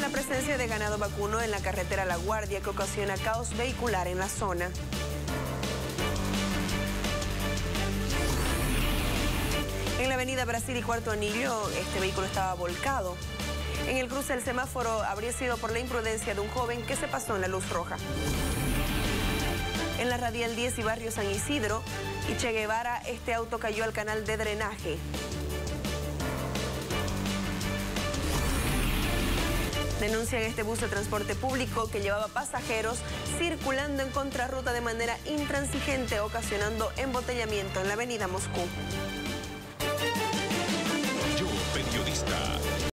la presencia de ganado vacuno en la carretera La Guardia que ocasiona caos vehicular en la zona. En la avenida Brasil y Cuarto Anillo, este vehículo estaba volcado. En el cruce del semáforo habría sido por la imprudencia de un joven que se pasó en la luz roja. En la Radial 10 y Barrio San Isidro y Che Guevara, este auto cayó al canal de drenaje. Denuncian este bus de transporte público que llevaba pasajeros circulando en contrarruta de manera intransigente, ocasionando embotellamiento en la avenida Moscú.